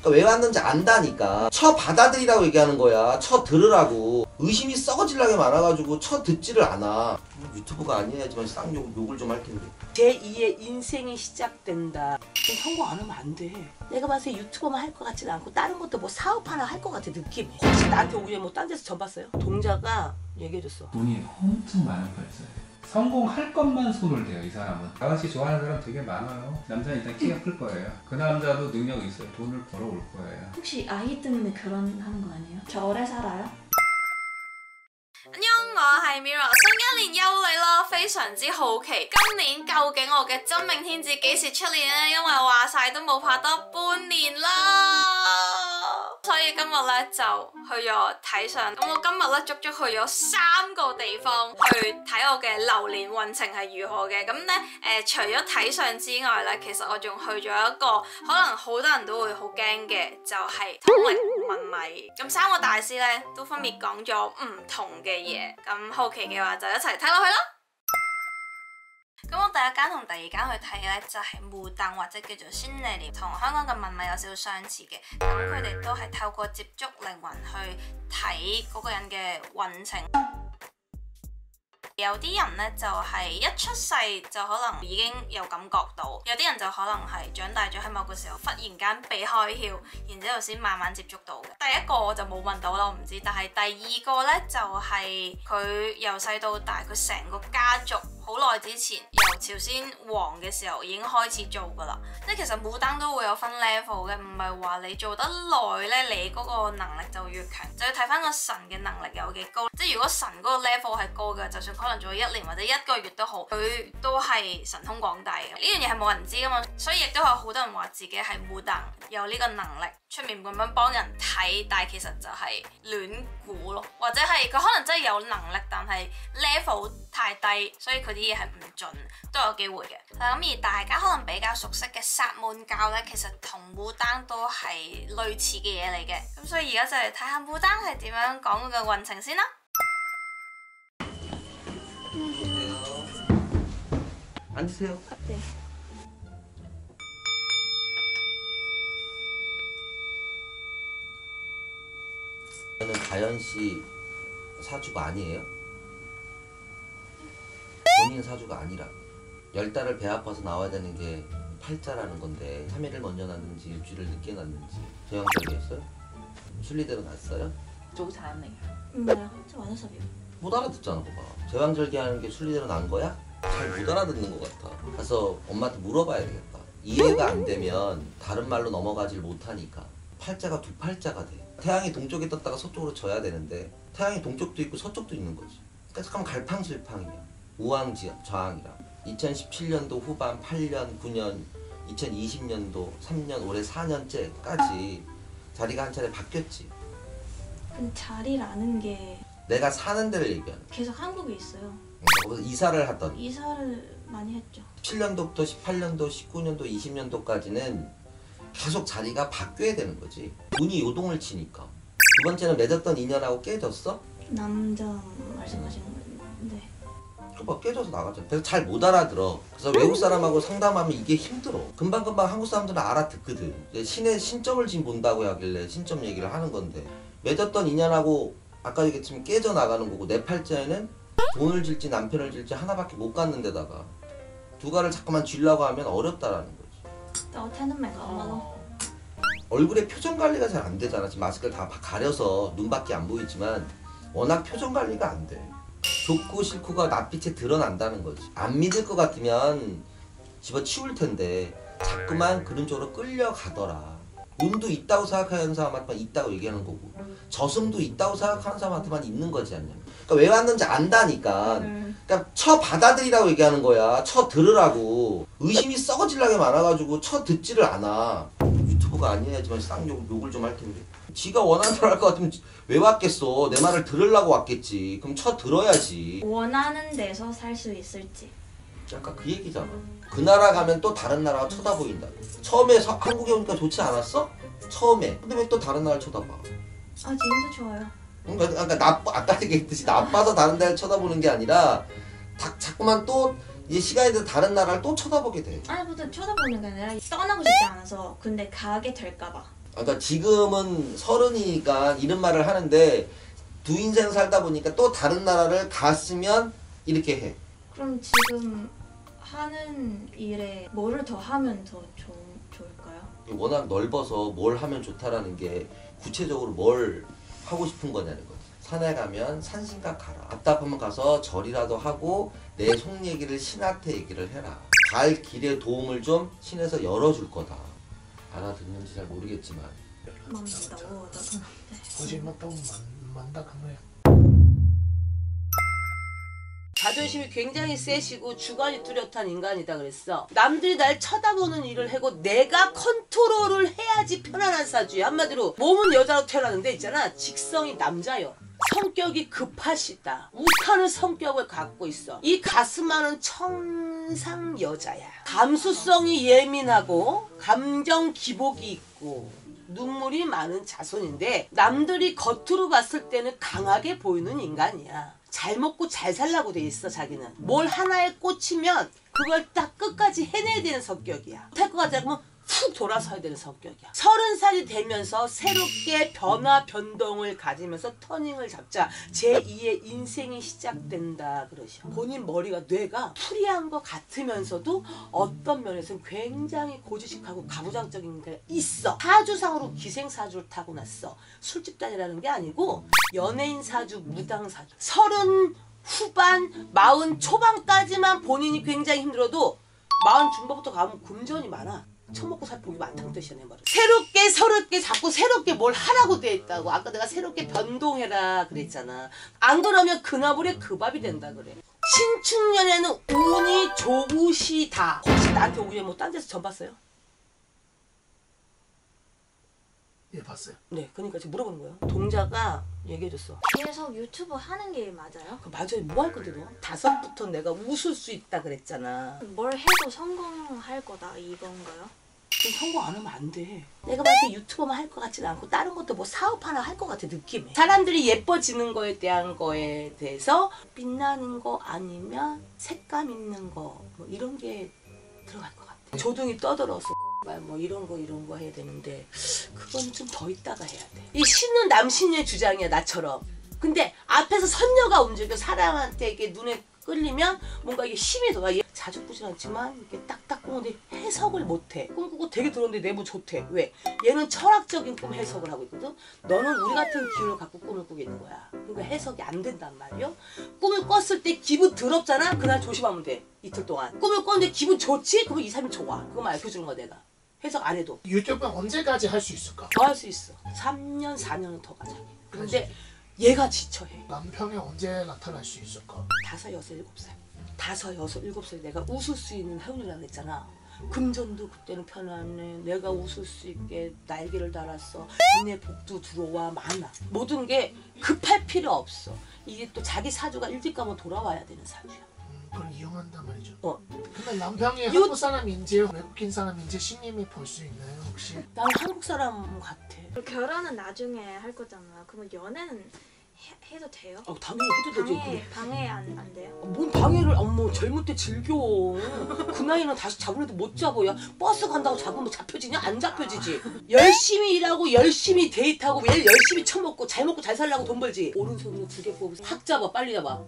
그러니까 왜 왔는지 안다니까. 받아들이라고 얘기하는 거야. 들으라고. 의심이 썩어질라게 많아가지고 듣지를 않아. 유튜브가 아니어야지만 욕을 좀 할 텐데. 제2의 인생이 시작된다. 성공 안 하면 안 돼. 내가 봤을 때 유튜버만 할 것 같지는 않고 다른 것도 뭐 사업 하나 할 것 같아 느낌이. 혹시 나한테 오히려 뭐 딴 데서 전 봤어요? 동자가 얘기해줬어. 돈이 엄청 많은 팔자예요. 성공할 것만 손을 대요. 이 사람은. 아가씨 좋아하는 사람 되게 많아요. 남자는 일단 키가 클 거예요. 그 남자도 능력이 있어요. 돈을 벌어올 거예요. 혹시 아기 때문에 결혼하는 거 아니에요? 저 오래 살아요? 安妞，我係 Mirror， 新一年又嚟啦，非常之好奇，今年究竟我嘅真命天子幾時出現呢？因為話晒都冇拍多半年啦，所以今日咧就去咗睇相。咁我今日咧足足去咗3個地方去睇我嘅流年運程係如何嘅。咁咧除咗睇相之外咧，其實我仲去咗一個可能好多人都會好驚嘅，就係通靈問米。咁3個大師咧都分別講咗唔同嘅嘢，咁好奇嘅話就一齊睇落去啦。咁我第一間同第二間去睇咧就係霧燈或者叫做仙利廉，同香港嘅問米有少少相似嘅。咁佢哋都係透過接觸靈魂去睇嗰個人嘅運程。有啲人咧就係一出世就可能已經有感覺到，有啲人就可能係長大咗喺某個時候忽然間被開竅，然之後先慢慢接觸到嘅。第一個我就冇問到啦，我唔知。但係第二個咧就係佢由細到大，佢成個家族好耐之前由朝鮮王嘅時候已經開始做噶啦。即係其實武燈都會有分 level 嘅，唔係話你做得耐咧，你嗰個能力就越強，就要睇翻個神嘅能力有幾高。即係如果神嗰個 level 係高嘅，就算可能做咗1年或者1個月都好，佢都係神通廣大嘅。呢樣嘢係冇人知噶嘛，所以亦都有好多人話自己係武燈，有呢個能力出面咁樣幫人睇，但係其實就係亂估咯，或者係佢可能真係有能力，但係 level 太低，所以佢啲嘢係唔準，都有機會嘅。咁而大家可能比較熟悉嘅薩滿教咧，其實同武燈都係類似嘅嘢嚟嘅。咁所以而家就嚟睇下武燈係點樣講嘅運程先啦。 앉으세요. 네. 저는 가연 씨 사주가 아니에요? 본인 사주가 아니라 10달을 배 아파서 나와야 되는 게 팔자라는 건데 3일을 먼저 났는지 일주일을 늦게 났는지 제왕절개했어요? 순리대로 났어요? 做產嚟。 唔係啊，即係玩咗10年。 못 알아듣잖아 봐봐. 제왕절개하는 게 순리대로 난 거야? 잘 못 알아듣는 것 같아. 가서 엄마한테 물어봐야 되겠다. 이해가 안 되면 다른 말로 넘어가질 못하니까. 팔자가 두 팔자가 돼. 태양이 동쪽에 떴다가 서쪽으로 져야 되는데 태양이 동쪽도 있고 서쪽도 있는 거지. 그러니까 잠깐 갈팡질팡이야. 우왕지압 좌왕이라. 2017년도 후반 8년 9년 2020년도 3년 올해 4년째까지 자리가 한 차례 바뀌었지. 근데 자리라는 게 내가 사는 데를 얘기하는 거야. 계속 한국에 있어요. 거기서 이사를 하던 이사를 많이 했죠. 17년도부터 18년도 19년도 20년도까지는 계속 자리가 바뀌어야 되는 거지. 운이 요동을 치니까. 두 번째는 맺었던 인연하고 깨졌어? 남자 말씀하시는 건데. 그거 깨져서 나가잖아. 그래서 잘 못 알아들어. 그래서 외국 사람하고 상담하면 이게 힘들어. 금방금방 한국 사람들은 알아듣거든. 신의 신점을 지금 본다고 하길래 신점 얘기를 하는 건데 맺었던 인연하고 아까 얘기했지만 깨져 나가는 거고 내 팔자에는 돈을 질지 남편을 질지 하나밖에 못 갖는 데다가 두 가를 자꾸만 쥐려고 하면 어렵다라는 거지. 또 태는맨 엄마도. 얼굴에 표정 관리가 잘 안 되잖아. 지금 마스크를 다 가려서 눈밖에 안 보이지만 워낙 표정 관리가 안 돼. 좋고 싫고가 낯빛에 드러난다는 거지. 안 믿을 것 같으면 집어치울 텐데 자꾸만 그런 쪽으로 끌려가더라. 운도 있다고 생각하는 사람한테만 있다고 얘기하는 거고 저승도 있다고 생각하는 사람한테만 있는 거지 않냐. 그러니까 왜 왔는지 안다니까. 그러니까 받아들이라고 얘기하는 거야. 들으라고. 의심이 썩어질라게 많아가지고 듣지를 않아. 유튜브가 아니어야지만 욕을 좀 할 텐데. 지가 원하는 대로 할 것 같으면 왜 왔겠어. 내 말을 들으려고 왔겠지. 그럼 들어야지. 원하는 데서 살 수 있을지. 약간 그 얘기잖아. 그 나라 가면 또 다른 나라가 쳐다보인다. 처음에 한국에 오니까 좋지 않았어? 처음에. 근데 왜 또 다른 나라를 쳐다봐? 아 지금도 좋아요. 그러니까 아까 얘기했듯이 나빠서 다른 데를 쳐다보는 게 아니라 자꾸만 또 이제 시간이 돼서 다른 나라를 또 쳐다보게 돼. 아니 보통 쳐다보는 게 아니라 떠나고 싶지 않아서 근데 가게 될까봐. 그러니까 지금은 30이니까 이런 말을 하는데 두 인생 살다 보니까 또 다른 나라를 갔으면 이렇게 해. 그럼 지금 하는 일에 뭐를 더 하면 더 좋을까요? 워낙 넓어서 뭘 하면 좋다라는 게 구체적으로 뭘 하고 싶은 거냐는 거지. 산에 가면 산신각 가라. 답답하면 가서 절이라도 하고 내 속 얘기를 신한테 얘기를 해라. 갈 길에 도움을 좀 신에서 열어줄 거다. 알아듣는지 잘 모르겠지만. 맞다고 나도. 거짓 맞다고 만다 그거야. 자존심이 굉장히 세시고 주관이 뚜렷한 인간이다 그랬어. 남들이 날 쳐다보는 일을 하고 내가 컨트롤을 해야지 편안한 사주야. 한마디로 몸은 여자로 태어났는데 있잖아. 직성이 남자요. 성격이 급하시다. 욱하는 성격을 갖고 있어. 이 가슴 많은 청상 여자야. 감수성이 예민하고 감정 기복이 있고 눈물이 많은 자손인데 남들이 겉으로 봤을 때는 강하게 보이는 인간이야. 잘 먹고 잘 살라고 돼 있어. 자기는 뭘 하나에 꽂히면 그걸 딱 끝까지 해내야 되는 성격이야. 못할 것 같지 않으면 훅 돌아서야 되는 성격이야. 30살이 되면서 새롭게 변화 변동을 가지면서 터닝을 잡자 제2의 인생이 시작된다 그러셔. 본인 머리가 뇌가 프리한 것 같으면서도 어떤 면에서는 굉장히 고지식하고 가부장적인 게 있어. 사주상으로 기생사주를 타고났어. 술집단이라는 게 아니고 연예인 사주, 무당 사주. 30 후반, 40 초반까지만 본인이 굉장히 힘들어도 40 중반부터 가면 금전이 많아. 처먹고 살 복이 많다는 뜻이야 내 말은. 새롭게 자꾸 새롭게 뭘 하라고 돼 있다고. 아까 내가 새롭게 변동해라 그랬잖아. 안 그러면 그나물에 그 밥이 된다 그래. 신축년에는 운이 좋으시다. 혹시 나한테 오기 전에 뭐 딴 데서 전 봤어요? 예, 봤어요. 네, 그러니까 지금 물어보는 거예요. 동자가 얘기해줬어. 계속 유튜브 하는 게 맞아요? 맞아요. 뭐 할 건데 너? 5부터 내가 웃을 수 있다 그랬잖아. 뭘 해도 성공할 거다 이건가요? 그럼 성공 안 하면 안 돼. 내가 봤을 때 유튜버만 할 것 같지는 않고 다른 것도 뭐 사업 하나 할 것 같아 느낌에. 사람들이 예뻐지는 거에 대한 거에 대해서 빛나는 거 아니면 색감 있는 거 뭐 이런 게 들어갈 것 같아. 조둥이 떠들어서 뭐 이런 거 해야 되는데 그건 좀 더 있다가 해야 돼. 이 신은 남신의 주장이야 나처럼. 근데 앞에서 선녀가 움직여 사람한테 이게 눈에 끌리면 뭔가 이게 힘이 들어가. 자주꾸진 않지만 이렇게 딱딱 꾸는데 해석을 못해. 꿈꾸고 되게 들었는데 내부 좋대. 왜? 얘는 철학적인 꿈 해석을 하고 있거든. 너는 우리 같은 기운을 갖고 꿈을 꾸고 있는 거야. 그러니까 해석이 안 된단 말이야. 꿈을 꿨을 때 기분 더럽잖아. 그날 조심하면 돼. 이틀 동안. 꿈을 꿨는데 기분 좋지? 그러면 2, 3일 좋아. 그거만 알려주는 거야 내가. 해석 안 해도. 유튜브 언제까지 할 수 있을까? 더 할 수 있어. 3년, 4년은 더 가자. 근데 얘가 지쳐해. 남편이 언제 나타날 수 있을까? 5, 6, 7살. 5, 6, 7살 내가 웃을 수 있는 확률이라고 했잖아. 금전도 그때는 편안해. 내가 웃을 수 있게 날개를 달았어. 니네 복도 들어와 많아. 모든 게 급할 필요 없어. 이게 또 자기 사주가 일찍 가면 돌아와야 되는 사주야. 그걸 이용한단 말이죠. 근데 근데 남편이 한국 사람인지 외국인 사람인지 신님이 볼 수 있나요 혹시? 나는 한국 사람 같아. 결혼은 나중에 할 거잖아. 그러면 연애는 해도 돼요? 당연히 해도 되지. 방해 안 돼요? 뭔 방해를 어머 젊을 때 즐겨. 그 나이는 다시 잡으려도 못 잡아. 야 버스 간다고 잡으면 잡혀지냐? 안 잡혀지지. 열심히 일하고 열심히 데이트하고 매일 열심히 처먹고 잘 먹고 잘 살려고 돈 벌지. 오른손으로 2개 뽑으면 확 잡아. 빨리 잡아.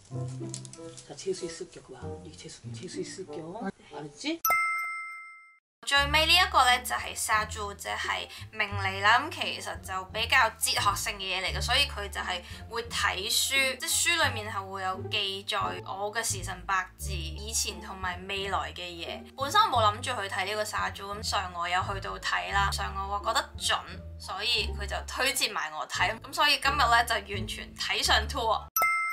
자 재수 있을 겨. 그봐 이게 재수 있을 겨. 알았지? 最尾呢一個呢，就係殺豬，即係命理啦。咁其實就比較哲學性嘅嘢嚟嘅，所以佢就係會睇書，即係書裡面係會有記載我嘅時辰八字以前同埋未來嘅嘢。本身我冇諗住去睇呢個殺豬，咁嫦娥有去到睇啦，嫦娥話覺得準，所以佢就推薦埋我睇。咁所以今日呢，就完全睇上 tour。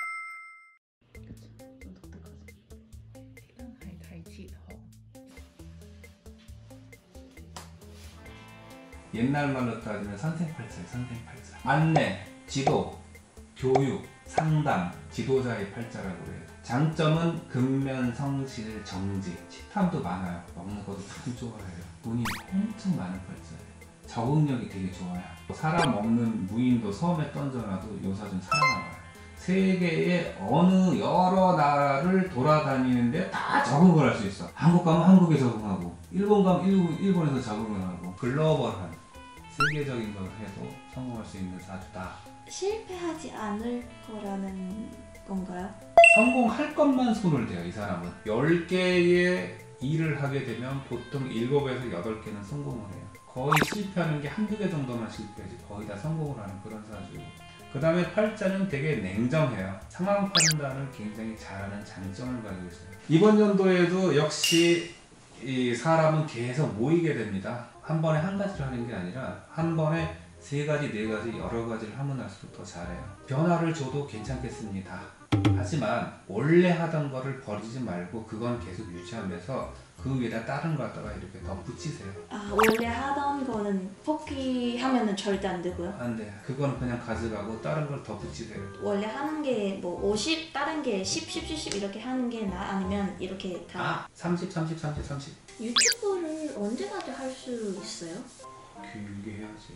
옛날 말로 따지면 선생팔자예요. 선생팔자. 안내, 지도, 교육, 상담, 지도자의 팔자라고 해요. 장점은 근면, 성실, 정직, 식탐도 많아요. 먹는 것도 참 좋아해요. 돈이 엄청 많은 팔자예요. 적응력이 되게 좋아요. 사람 없는 무인도 섬에 던져놔도 요사좀 살아남아요. 세계의 어느 여러 나라를 돌아다니는데 다 적응을 할 수 있어. 한국 가면 한국에 적응하고 일본 가면 일본에서 적응을 하고 글로벌한 세계적인 걸 해도 성공할 수 있는 사주다. 실패하지 않을 거라는 건가요? 성공할 것만 손을 대요. 이 사람은 10개의 일을 하게 되면 보통 7에서 8개는 성공을 해요. 거의 실패하는 게 한두 개 정도만 실패하지 거의 다 성공을 하는 그런 사주예요. 그 다음에 팔자는 되게 냉정해요. 상황 판단을 굉장히 잘하는 장점을 가지고 있어요. 이번 연도에도 역시 이 사람은 계속 모이게 됩니다. 한 번에 한 가지를 하는 게 아니라 한 번에 3가지, 4가지 여러 가지를 하면 할수록 더 잘해요. 변화를 줘도 괜찮겠습니다. 하지만 원래 하던 거를 버리지 말고 그건 계속 유지하면서 그 위에다 다른 거 갖다가 이렇게 덧붙이세요. 아, 원래 하던 거는 포기하면은 절대 안 되고요. 안 돼. 그건 그냥 가져가고 다른 걸 덧붙이세요. 원래 하는 게 뭐 50, 다른 게 10, 10, 10, 10 이렇게 하는 게 나아? 아니면 이렇게 다 30, 30, 30, 30. 유튜브를 언제까지 할 수 있어요? 길게 해야지.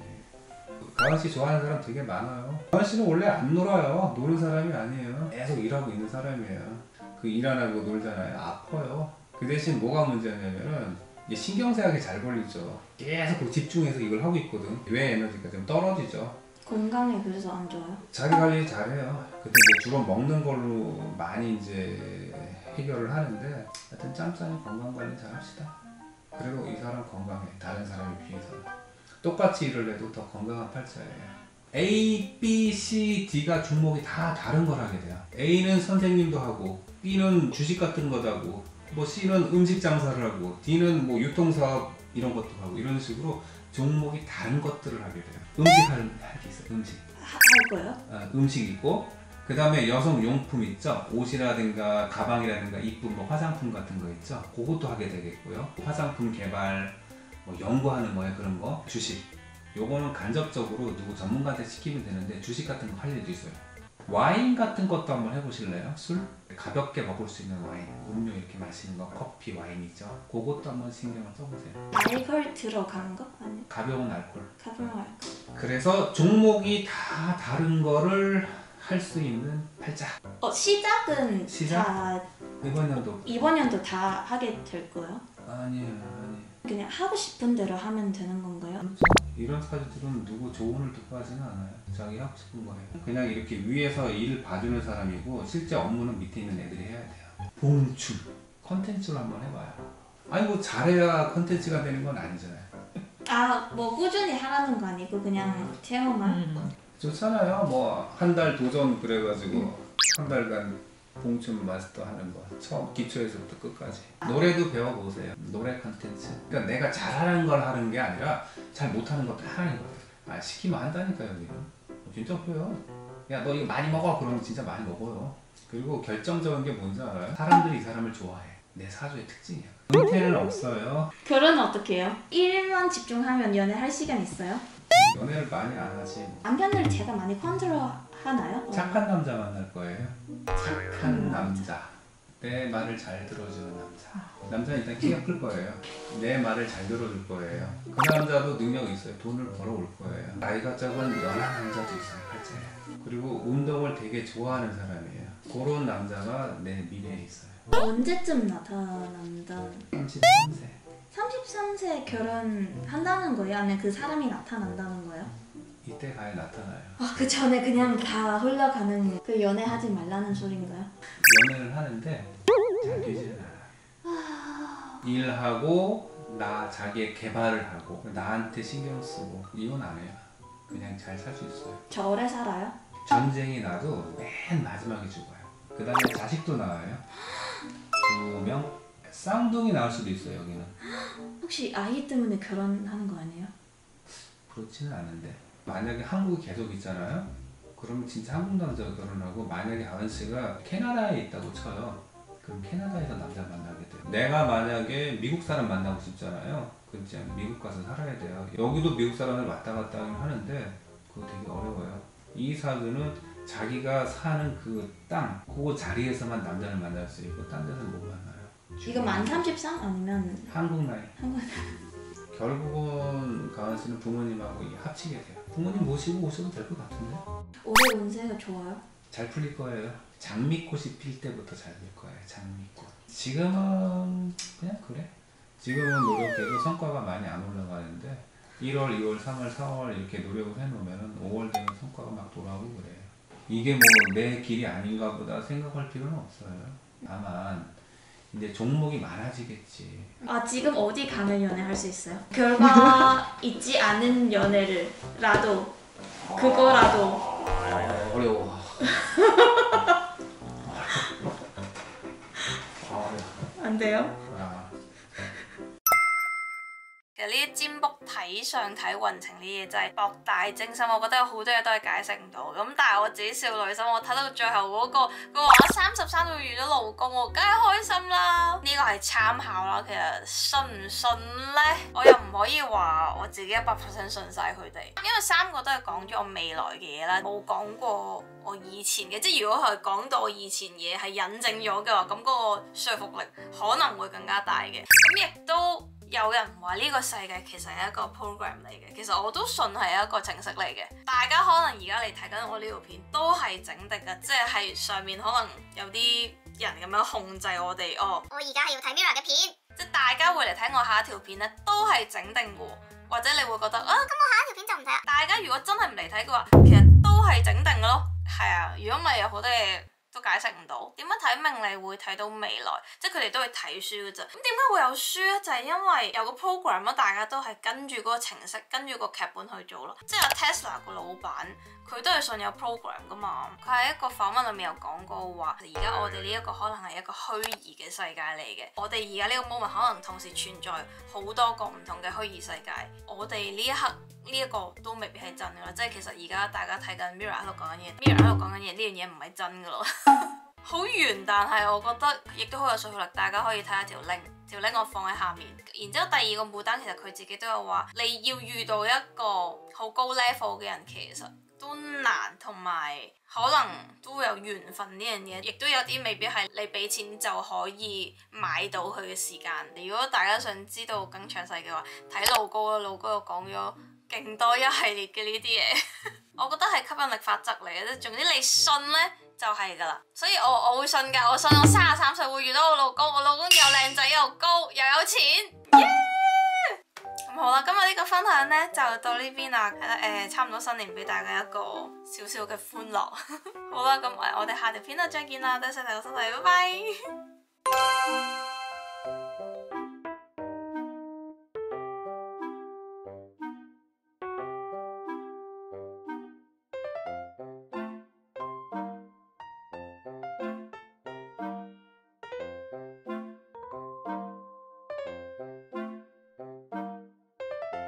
가은씨 좋아하는 사람 되게 많아요. 가은씨는 원래 안 놀아요. 노는 사람이 아니에요. 계속 일하고 있는 사람이에요. 그 일 안 하고 놀잖아요. 아파요. 그 대신 뭐가 문제냐면은 이게 신경쇠약이 잘 걸리죠. 계속 집중해서 이걸 하고 있거든. 뇌 에너지가 좀 떨어지죠. 건강에 그래서 안 좋아요? 자기 관리 잘해요. 근데 이제 주로 먹는 걸로 많이 이제 해결을 하는데 하여튼 짬짬이 건강 관리 잘 합시다. 그리고 이 사람 건강해. 다른 사람에 비해서. 똑같이 일을 해도 더 건강한 팔자예요. A, B, C, D가 종목이 다 다른 걸 하게 돼요. A는 선생님도 하고 B는 주식 같은 거도 하고 뭐 C는 음식 장사를 하고 D는 뭐 유통사업 이런 것도 하고 이런 식으로 종목이 다른 것들을 하게 돼요. 음식 할 게 있어요. 음식. 할 거예요? 음식 있고 그 다음에 여성 용품 있죠. 옷이라든가 가방이라든가 이쁜 뭐 화장품 같은 거 있죠. 그것도 하게 되겠고요. 화장품 개발 뭐 연구하는 거에 그런 거 주식 요거는 간접적으로 누구 전문가한테 시키면 되는데 주식 같은 거 할 일도 있어요. 와인 같은 것도 한번 해보실래요? 술? 가볍게 먹을 수 있는 와인 음료 이렇게 마시는 거 커피 와인 있죠. 그것도 한번 신경을 써보세요. 알코올 들어간 거? 아니 가벼운 알코올. 가벼운 알코올. 그래서 종목이 다 다른 거를 할 수 있는 팔자. 시작은 시작? 다 이번 연도 다 하게 될 거예요? 아니에요. 그냥 하고 싶은 대로 하면 되는 건가요? 그렇죠. 이런 사주들은 누구 조언을 듣고 하지는 않아요. 자기 하고 싶은 거예요. 그냥 이렇게 위에서 일을 봐주는 사람이고 실제 업무는 밑에 있는 애들이 해야 돼요. 봉출 컨텐츠로 한번 해봐요. 아니 뭐 잘해야 컨텐츠가 되는 건 아니잖아요. 아, 뭐 꾸준히 하라는 거 아니고 그냥 체험만? 좋잖아요. 뭐 한 달 도전 그래가지고 한 달간 봉춤 마스터 하는 거 처음 기초에서부터 끝까지 노래도 배워보세요. 노래 컨텐츠. 그러니까 내가 잘하는 걸 하는 게 아니라 잘 못하는 것도 하는 거예요. 시키면 한다니까요. 여기는 진짜 그래요. 야 너 이거 많이 먹어 그러면 진짜 많이 먹어요. 그리고 결정적인 게 뭔지 알아요? 사람들이 이 사람을 좋아해. 내 사주의 특징이야. 은퇴는 없어요. 결혼은 어떻게 해요? 일만 집중하면 연애할 시간 있어요? 연애를 많이 안 하지. 남편을 제가 많이 컨트롤 하나요? 착한 남자 만날 거예요. 착한 남자. 내 말을 잘 들어주는 남자. 남자는 일단 키가 클 거예요. 내 말을 잘 들어줄 거예요. 그 남자도 능력이 있어요. 돈을 벌어올 거예요. 나이가 적은 연하 남자도 있어요. 팔자에. 그리고 운동을 되게 좋아하는 사람이에요. 그런 남자가 내 미래에 있어요. 언제쯤 나타난다? 33세. 33세 결혼한다는 거예요? 아니면 그 사람이 나타난다는 거예요? 이때 가야 나타나요. 그 전에 그냥 다 흘러가는 그 연애하지 말라는 소린가요? 연애를 하는데 잘 되지는 않아요. 일하고 자기의 개발을 하고 나한테 신경 쓰고 이건 안 해요. 그냥 잘 살 수 있어요. 저 오래 살아요? 전쟁이 나도 맨 마지막에 죽어요. 그 다음에 자식도 나와요. 2명? 쌍둥이 나올 수도 있어요. 여기는. 혹시 아이 때문에 결혼하는 거 아니에요? 그렇지는 않은데 만약에 한국이 계속 있잖아요. 그러면 진짜 한국 남자가 결혼하고 만약에 아은 씨가 캐나다에 있다고 쳐요. 그럼 캐나다에서 남자 만나게 돼요. 내가 만약에 미국 사람 만나고 싶잖아요. 그럼 진짜 미국 가서 살아야 돼요. 여기도 미국 사람을 왔다 갔다 하는데 그거 되게 어려워요. 이 사주는 자기가 사는 그 땅, 그 자리에서만 남자를 만날 수 있고 딴 데서는 못 만나요. 이거 만 33? 아니면 한국 나이. 한국 결국은 가은 씨는 부모님하고 합치게 돼요. 부모님 모시고 오셔도 될 것 같은데? 올해 운세가 좋아요? 잘 풀릴 거예요. 장미꽃이 필 때부터 잘 될 거예요. 장미꽃. 지금은 그냥 그래. 지금은 노력해도 성과가 많이 안 올라가는데 1월, 2월, 3월, 4월 이렇게 노력을 해놓으면 5월 되면 성과가 막 돌아오고 그래. 이게 뭐 내 길이 아닌가 보다 생각할 필요는 없어요. 다만 이제 종목이 많아지겠지. 아 지금 어디 가는 연애 할 수 있어요? 결과 있지 않은 연애를라도 그거라도 어려워. 안 돼요? 아. 其實呢啲占卜睇相睇運程呢嘢真係博大精深，我覺得有好多嘢都係解釋唔到。咁但係我自己少女心，我睇到最後嗰個佢話33歲遇到老公，我梗係開心啦。呢個係參考啦，其實信唔信呢？我又唔可以話我自己100% 信晒佢哋，因為3個都係講咗我未來嘅嘢啦，冇講過我以前嘅。即係如果係講到我以前嘢係印證咗嘅話，咁嗰個說服力可能會更加大嘅。咁亦都有人話呢個世界其實係一個 program 嚟嘅，其實我都信係一個程式嚟嘅。大家可能而家嚟睇緊我呢條片都係整定嘅，即係上面可能有啲人咁樣控制我哋。哦， 我而家係要睇 Mirror 嘅片， 即係大家會嚟睇我下一條片咧，都係整定嘅，或者你會覺得啊， 咁我下一條片就唔睇啦。 大家如果真係唔嚟睇嘅話，其實都係整定嘅咯。係啊，如果唔係有好多嘢都解釋唔到。點樣睇命理會睇到未來？即係佢哋都係睇書嘅啫。咁點解會有書咧？就係因為有個 program 咯，大家都係跟住嗰個程式，跟住個劇本去做咯。即係 Tesla 個老闆，佢都係信有 program 噶嘛。佢喺一個訪問裏面有講過話，而家我哋呢一個可能係一個虛擬嘅世界嚟嘅。我哋而家呢個 moment 可能同時存在好多個唔同嘅虛擬世界。我哋呢一刻呢一個都未必係真噶啦。即係其實而家大家睇緊 Mirror 喺度講緊嘢，Mirror 喺度講緊嘢，呢樣嘢唔係真噶咯。好圓，但係我覺得亦都好有說服力。大家可以睇下條 link，條 link 我放喺下面。然之後第二個牡丹其實佢自己都有話，你要遇到一個好高 level 嘅人，其實都難，同埋可能都會有緣分呢樣嘢，亦都有啲未必係你俾錢就可以買到佢嘅時間。如果大家想知道更詳細嘅話，睇老高啦，老高又講咗勁多一系列嘅呢啲嘢，我覺得係吸引力法則嚟嘅啫。總之你信呢就係噶啦，所以我會信㗎。我信我33歲會遇到我老公，我老公又靚仔又高又有錢，耶！咁好啦，今日呢個分享呢就到呢邊啦，係啦，差唔多新年俾大家一個少少嘅歡樂。好啦，咁我哋下條片度再見啦，多謝大家收睇，拜拜。